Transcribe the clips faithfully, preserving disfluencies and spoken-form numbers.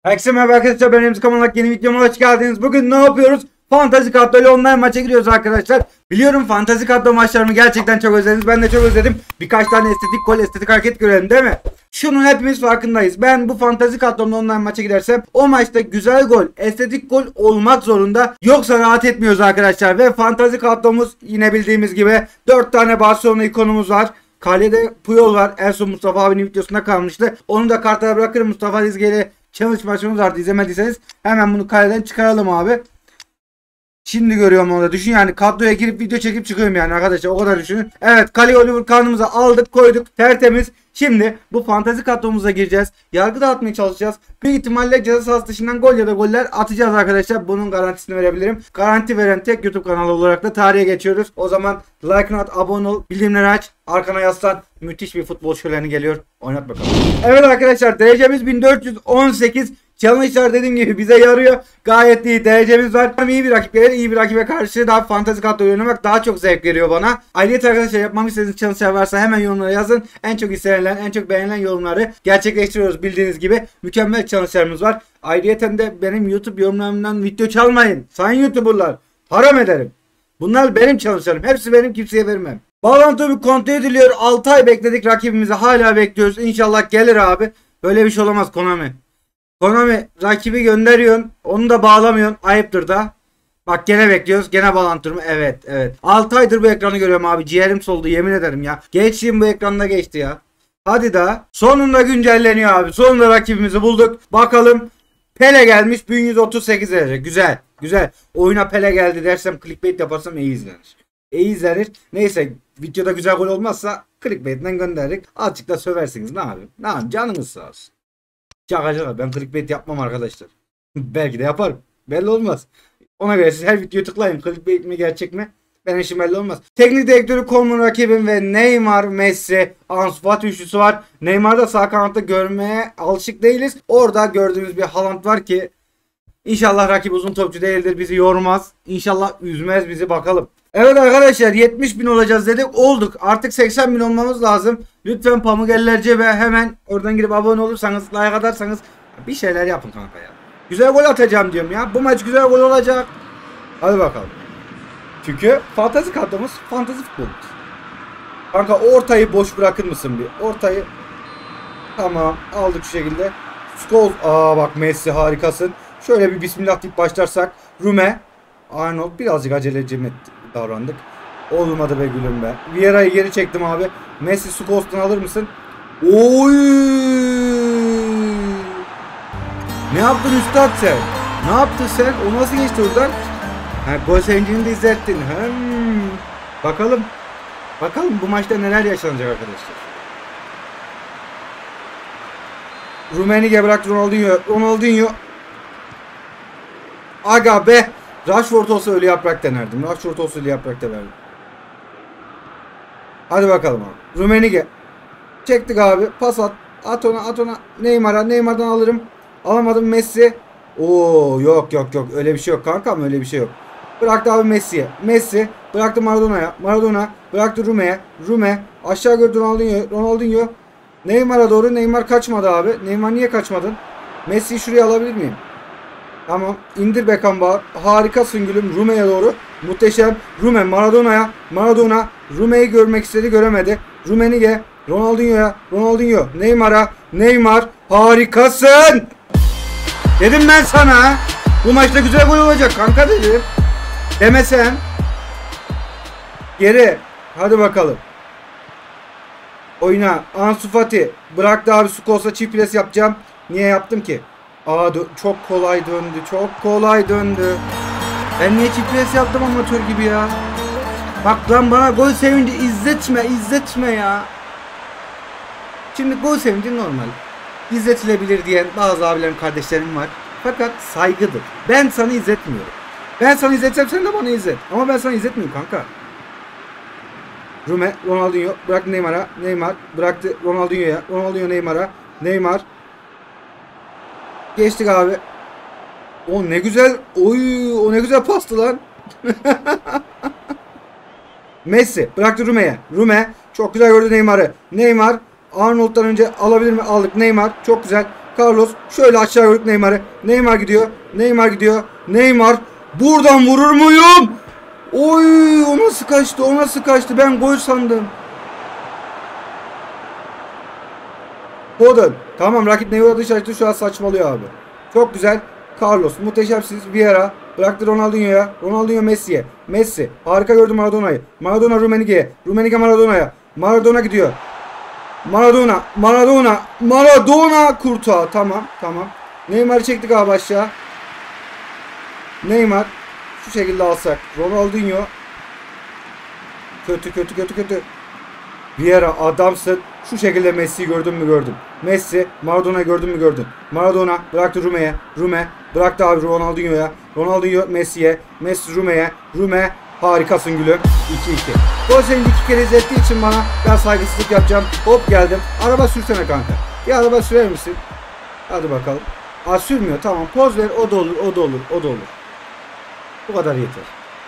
Herkese merhaba arkadaşlar, ben Remzi Kamalak, yeni videoma hoş geldiniz. Bugün ne yapıyoruz? Fantasy Kadro ile online maça giriyoruz arkadaşlar. Biliyorum Fantasy Kadro maçlarımı gerçekten çok özlediniz. Ben de çok özledim. Birkaç tane estetik gol, estetik hareket görelim değil mi? Şunun hepimiz farkındayız. Ben bu Fantasy Kadro'mla online maça gidersem o maçta güzel gol, estetik gol olmak zorunda. Yoksa rahat etmiyoruz arkadaşlar. Ve Fantasy Kadromuz yine bildiğimiz gibi dört tane Barcelona ikonumuz var. Kalede Puyol var. En son Mustafa abinin videosunda kalmıştı. Onu da kartlara bırakırım. Mustafa Dizge'yle challenge maçımız vardı, izlemediyseniz hemen bunu kaleden çıkaralım abi. Şimdi görüyorum orada, düşün yani, kadroya girip video çekip çıkıyorum yani arkadaşlar, o kadar düşünün. Evet, Kale Oliver kanımıza aldık, koyduk, tertemiz. Şimdi bu fantazi kadromuza gireceğiz. Yargı dağıtmaya çalışacağız. Büyük ihtimalle ceza sahası dışından gol ya da goller atacağız arkadaşlar. Bunun garantisini verebilirim. Garanti veren tek YouTube kanalı olarak da tarihe geçiyoruz. O zaman like at, abone ol, bildirimleri aç, arkana yaslan. Müthiş bir futbol şöleni geliyor. Oynat bakalım. Evet arkadaşlar, derecemiz bin dört yüz on sekiz. Challenge'lar dediğim gibi bize yarıyor. Gayet iyi derecemiz var. Hem iyi bir rakip gelir, iyi bir rakibe karşı daha fantasy kadro oynamak daha çok zevk veriyor bana. Ayrıca arkadaşlar, yapmamı istediğiniz challenge'lar varsa hemen yorumlara yazın. En çok istenilen, en çok beğenilen yorumları gerçekleştiriyoruz bildiğiniz gibi. Mükemmel challenge'larımız var. Ayrıca de benim YouTube yorumlarımdan video çalmayın. Sayın YouTuber'lar, haram ederim. Bunlar benim challenge'larım. Hepsi benim, kimseye vermem. Bağlantı kontrol ediliyor. altı ay bekledik rakibimizi, hala bekliyoruz. İnşallah gelir abi. Böyle bir şey olamaz Konami. Konami, rakibi gönderiyorsun, onu da bağlamıyorsun, ayıptır da. Bak gene bekliyoruz, gene bağlantı mı? Evet evet. altı aydır bu ekranı görüyorum abi, ciğerim soldu yemin ederim ya. Geçtiğim bu ekranda geçti ya. Hadi daha. Sonunda güncelleniyor abi. Sonunda rakibimizi bulduk. Bakalım. Pele gelmiş bin yüz otuz sekiz derece. Güzel. Güzel. Oyuna Pele geldi dersem, clickbait yaparsam iyi izlenir. İyi izlenir. Neyse, videoda güzel gol olmazsa clickbait'den gönderdik. Azıcık da söversiniz, ne yapayım? Ne yapayım? Canınız sağ olsun. Şaka şaka, ben clickbait yapmam arkadaşlar. Belki de yaparım. Belli olmaz. Ona göre siz her videoyu tıklayın. Clickbait mi gerçek mi? Benim işim belli olmaz. Teknik direktörü Coleman rakibim ve Neymar, Messi, Ansu Fati üçlüsü var. Neymar'da sağ kanatta görmeye alışık değiliz. Orada gördüğümüz bir Haaland var ki İnşallah rakip uzun topçu değildir, bizi yormaz. İnşallah üzmez bizi, bakalım. Evet arkadaşlar, yetmiş bin olacağız dedik, olduk. Artık seksen bin olmamız lazım. Lütfen pamuk ellerce ve hemen oradan girip abone olursanız, like atarsanız bir şeyler yapın kanka ya. Güzel gol atacağım diyorum ya. Bu maç güzel gol olacak. Hadi bakalım. Çünkü fantazi kadromuz fantazi futbolumuz. Kanka ortayı boş bırakır mısın bir? Ortayı tamam aldık şu şekilde. Scholes, aa bak Messi harikasın. Şöyle bir bismillah deyip başlarsak. Rume, Arnold, birazcık aceleci davrandık. Olmadı be gülüm be. Vieira'yı geri çektim abi. Messi Scholes'tan alır mısın? Oy! Ne yaptın üstad sen? Ne yaptın sen? O nasıl geçti oradan? Ha, gol sevincini de izlettin. Hmm. Bakalım. Bakalım bu maçta neler yaşanacak arkadaşlar. Rummenigge bıraktı Ronaldinho. Ronaldinho. Aga be. Rashford olsa ölü yaprak denerdim. Rashford olsa ölü yaprak denerdim. Hadi bakalım abi. Rummenigge. Çektik abi. Pas at. At ona at ona. Neymar'a. Neymar'dan alırım. Alamadım Messi. Oo yok yok yok. Öyle bir şey yok kankam, öyle bir şey yok. Bıraktı abi Messi'ye. Messi. Bıraktı Maradona'ya. Maradona. Bıraktı Rume'ye. Rume. Aşağı gördü Ronaldinho. Ronaldinho. Neymar'a doğru. Neymar kaçmadı abi. Neymar niye kaçmadın? Messi'yi şuraya alabilir miyim? Tamam. İndir Beckenbauer. Harikasın gülüm. Rume'ye doğru. Muhteşem. Rume Maradona'ya. Maradona. Rume'yi görmek istedi, göremedi. Rummenigge. Ronaldinho'ya. Ronaldinho. Neymar'a. Neymar. Harikasın. Dedim ben sana. Bu maçta güzel gol olacak kanka dedim. Demesen. Geri. Hadi bakalım. Oyna. Ansu Fati. Bıraktı abi, Scholes'a çift pres yapacağım. Niye yaptım ki? Aa çok kolay döndü. Çok kolay döndü. Ben niye çift pres yaptım amatör gibi ya? Bak lan, bana gol sevinci izletme. izletme ya. Şimdi gol sevinci normal. İzletilebilir diyen bazı abilerim, kardeşlerim var. Fakat saygıdır. Ben sana izletmiyorum. Ben sana izletsem sen de bana izlet. Ama ben sana izletmiyorum kanka. Rume, Ronaldinho bıraktı Neymar'a. Neymar bıraktı Ronaldinho'ya. Ronaldinho Neymar'a. Neymar. Geçtik abi. O ne güzel. Oy, o ne güzel pastı lan. Messi bıraktı Rume'ye. Rume çok güzel gördü Neymar'ı. Neymar Arnold'dan önce alabilir mi? Aldık. Neymar çok güzel. Carlos şöyle aşağı vurduk Neymar'ı. Neymar gidiyor. Neymar gidiyor. Neymar. Buradan vurur muyum? Oy, o nasıl kaçtı? O nasıl kaçtı? Ben gol sandım. Foden. Tamam, rakip Neymar'ı dışarı açtı. Şu an saçmalıyor abi. Çok güzel. Carlos muhteşemsiz. Vieira bıraktı Ronaldinho'ya. Ronaldinho Messi'ye. Messi. Harika gördü Maradona'yı. Maradona Rummenigge'ye. Rummenigge Maradona'ya. Maradona gidiyor. Maradona. Maradona. Maradona kurtağı. Tamam. Tamam. Neymar'ı çektik abi aşağı. Neymar. Şu şekilde alsak. Ronaldinho. Kötü kötü kötü kötü. Vieira adamsın. Şu şekilde Messi'yi gördün mü gördün. Messi. Maradona'yı gördün mü gördün. Maradona bıraktı Rume'ye. Rume bıraktı abi Ronaldinho'ya. Ronaldinho Messi'ye. Messi Rume'ye. Rume harikasın gülüm. iki iki. Gol seni iki kere izlettiği için bana ben saygısızlık yapacağım. Hop geldim. Araba sürsene kanka. Bir araba sürer misin? Hadi bakalım. Aa, sürmüyor. Tamam. Poz ver. O da olur. O da olur. O da olur. Bu kadar yeter.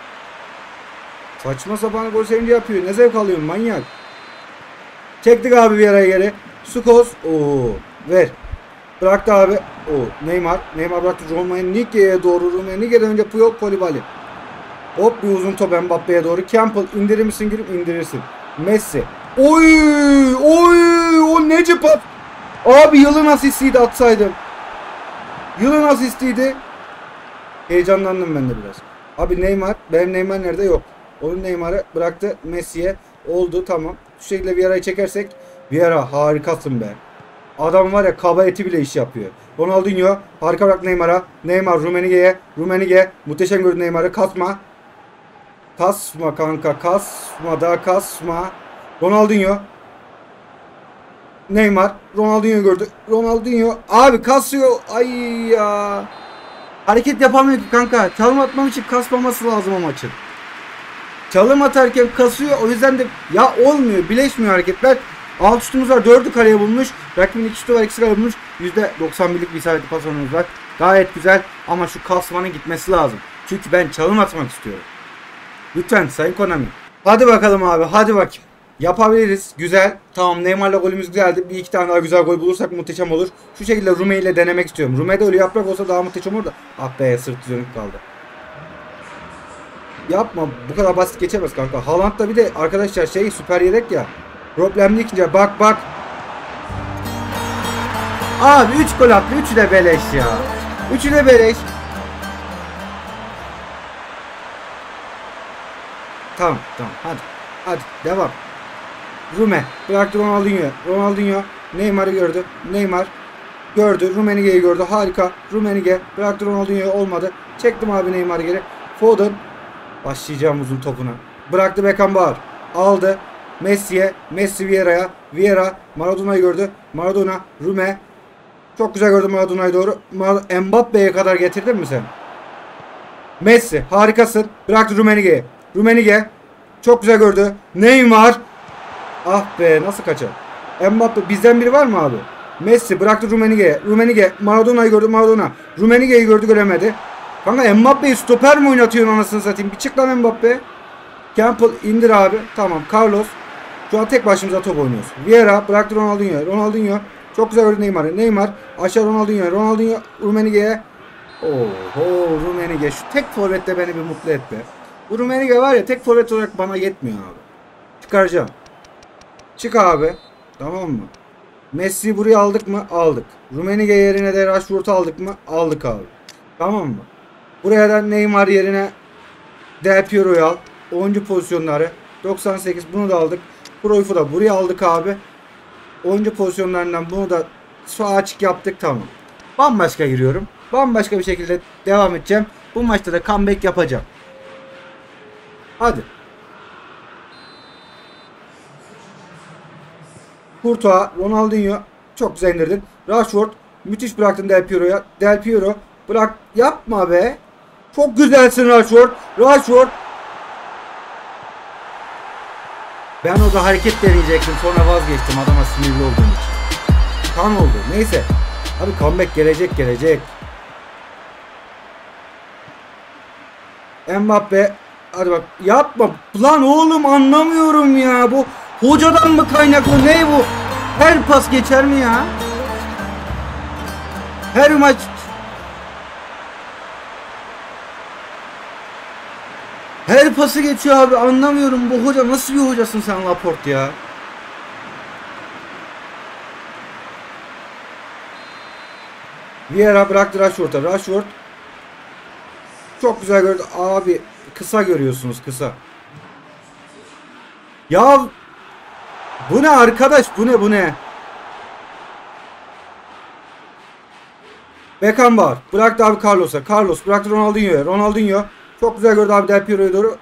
Saçma sapan gol sevinci yapıyor. Ne zevk alıyorsun manyak. Çektik abi bir araya geri. Sukos. Oo. Ver. Bıraktı abi. Oo. Neymar. Neymar bıraktı Rummenigge'ye doğru. Rummenigge'den önce Puyol, Koulibaly. Hop bir uzun top Mbappe'ye doğru. Campbell indirir misin gülüm? İndirirsin. Messi. Oy! Oy! O nece pat? Abi yılın asistiydi atsaydım. Yılın asistiydi. Heyecanlandım ben de biraz. Abi Neymar. Benim Neymar nerede? Yok. Onun Neymar'ı bıraktı Messi'ye. Oldu tamam. Şu şekilde Vieira'yı çekersek. Vieira harikasın be. Adam var ya, kaba eti bile iş yapıyor. Ronaldinho harika bırak Neymar'a. Neymar Rummenigge'ye. Rummenigge muhteşem gördü Neymar'ı. Kasma. Kasma kanka. Kasma da kasma. Ronaldinho. Neymar. Ronaldinho gördü. Ronaldinho. Abi kasıyor. Ay ya. Hareket yapamıyor ki kanka. Çalım atmam için kasmaması lazım o maçın. Çalım atarken kasıyor. O yüzden de ya olmuyor. Bileşmiyor hareketler. Alt şutumuz var. dördü kaleye bulmuş. Rakibin iki şutu var. ikisi kaleye bulmuş. yüzde doksan birlik bir isabetli pas oranımız var. Gayet güzel. Ama şu kasmanın gitmesi lazım. Çünkü ben çalım atmak istiyorum. Lütfen Sayın Konami. Hadi bakalım abi. Hadi bakayım. Yapabiliriz. Güzel. Tamam, Neymar'la golümüz geldi. Bir iki tane daha güzel gol bulursak muhteşem olur. Şu şekilde Rume ile denemek istiyorum. Rume'de öyle yaprak olsa daha muhteşem olur da. Ah be, sırt dönük kaldı. Yapma. Bu kadar basit geçemez kanka. Haaland'da bir de arkadaşlar şey süper yedek ya. Problemli ikinci. Bak bak. Abi üç gol attı. üçü de beleş ya. üçü de beleş. Tamam tamam hadi. Hadi devam. Rume bıraktı Ronaldinho'ya. Ronaldinho Neymar'ı gördü. Neymar gördü. Rummenigge'yi gördü. Harika. Rummenigge bıraktı Ronaldinho'ya, olmadı. Çektim abi Neymar'ı geri. Foden. Başlayacağım uzun topuna. Bıraktı Beckenbauer. Aldı. Messi'ye. Messi Vieira'ya. Vieira Maradona'yı gördü. Maradona. Rume. Çok güzel gördü Maradona'yı doğru. Mbappe'ye kadar getirdin mi sen? Messi. Harikasın. Bıraktı Rummenigge'ye. Rummenigge. Çok güzel gördü. Neymar. Ah be, nasıl kaçar? Mbappe bizden biri var mı abi? Messi bıraktı Rummenigge'ye. Rummenigge Maradona'yı gördü. Maradona. Rummenigge'yi gördü, göremedi. Kanka Mbappe'yi stoper mi oynatıyorsun anasını satayım? Bir çık lan Mbappe. Campbell indir abi. Tamam, Carlos. Şu an tek başımıza top oynuyoruz. Vieira bıraktı Ronaldinho'ya. Ronaldinho. Çok güzel gördü Neymar'ı. Neymar aşağı Ronaldinho'ya. Ronaldinho Rummenigge'ye. Oho Rummenigge. Şu tek forvette beni bir mutlu et be. Bu Rummenigge var ya, tek forvet olarak bana yetmiyor abi. Çıkaracağım. Çık abi. Tamam mı? Messi'yi buraya aldık mı? Aldık. Rummenigge yerine de Rashford'u aldık mı? Aldık abi. Tamam mı? Buraya da Neymar yerine Del Piero'yu al. Oyuncu pozisyonları. doksan sekiz bunu da aldık. Cruyff'u da buraya aldık abi. Oyuncu pozisyonlarından bunu da sağ açık yaptık, tamam. Bambaşka giriyorum. Bambaşka bir şekilde devam edeceğim. Bu maçta da comeback yapacağım. Hadi. Courtois, Ronaldinho çok güzel indirdin. Rashford müthiş bıraktın Del Piero'ya. Del Piero bırak, yapma be. Çok güzelsin Rashford. Rashford. Ben orada hareket deneyecektim, sonra vazgeçtim adama sinirli olduğum için. Kan oldu. Neyse. Abi comeback gelecek gelecek. Mbappe. Hadi bak. Yapma. Lan oğlum anlamıyorum ya. Bu hocadan mı kaynaklı? Ne bu? Her pas geçer mi ya? Her maç her pası geçiyor abi, anlamıyorum bu hoca nasıl bir hocasın sen Laporte ya. Vieira bıraktı Rashford'a. Rashford çok güzel gördü abi, kısa görüyorsunuz, kısa. Ya bu ne arkadaş, bu ne bu ne? Beckenbauer bıraktı abi Carlos'a. Carlos bıraktı Ronaldinho'ya. Ronaldinho çok güzel gördü abi Del Piero'ya doğru.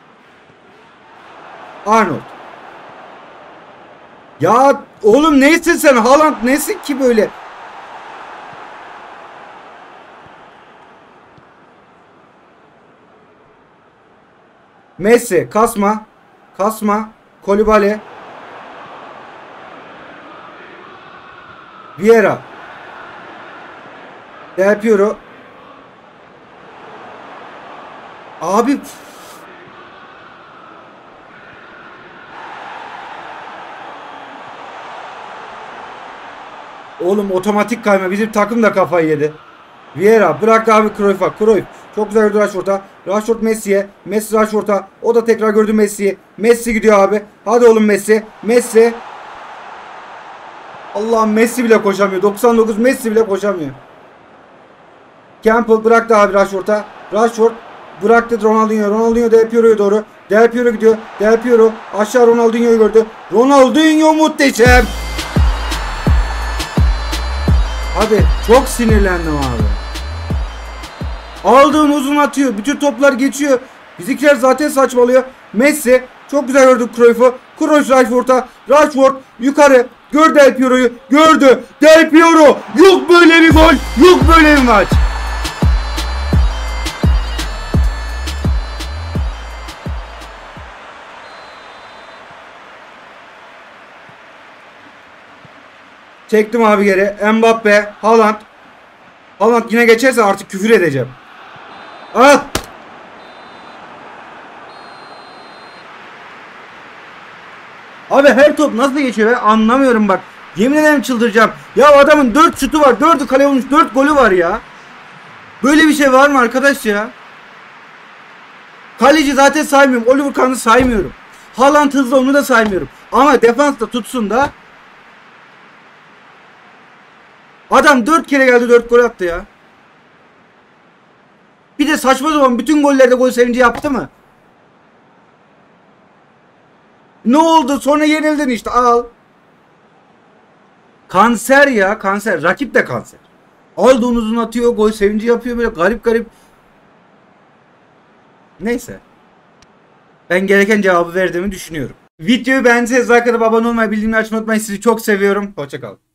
Arnold. Ya oğlum neysin sen? Haaland nesin ki böyle? Messi kasma. Kasma. Koulibaly. Vieira. Del Piero. Abi oğlum otomatik kayma, bizim takım da kafayı yedi. Vieira bıraktı abi Cruyff'a. Cruyff çok güzel gördü Rashford'a. Rashford Messi'ye. Messi Rashford'a. O da tekrar gördü Messi'yi. Messi gidiyor abi. Hadi oğlum Messi. Messi. Allah'ım Messi bile koşamıyor. doksan dokuz Messi bile koşamıyor. Campbell bıraktı abi Rashford'a. Rashford bıraktı Ronaldinho. Ronaldinho Del Piero'ya doğru. Del Piero gidiyor. Del Piero aşağı Ronaldinho'yu gördü. Ronaldinho muhteşem. Abi çok sinirlendim abi. Aldığın uzun atıyor. Bütün toplar geçiyor. Bizimkiler zaten saçmalıyor. Messi çok güzel gördü Cruyff'u. Cruyff Rashford'a. Rashford yukarı. Gör Del Piero'yu. Gördü. Del Piero. Yok böyle bir gol. Yok böyle bir maç. Çektim abi geri. Mbappe. Haaland. Haaland yine geçerse artık küfür edeceğim. At. Abi her top nasıl geçiyor ben anlamıyorum bak. Yemin ederim çıldıracağım. Ya adamın dört şutu var. dördü kale olmuş. dört golü var ya. Böyle bir şey var mı arkadaş ya? Kaleci zaten saymıyorum. Oliver Kahn'ı saymıyorum. Haaland hızlı, onu da saymıyorum. Ama defans da tutsun da. Adam dört kere geldi, dört gol attı ya. Bir de saçma zaman bütün gollerde gol sevinci yaptı mı? Ne oldu? Sonra yenildin işte, al. Kanser ya, kanser. Rakip de kanser. Aldığın uzun atıyor, gol sevinci yapıyor, böyle garip garip. Neyse. Ben gereken cevabı verdiğimi düşünüyorum. Videoyu beğendiyseniz like atıp abone olmayı, bildirimleri açmayı unutmayın. Sizi çok seviyorum. Hoşça kalın.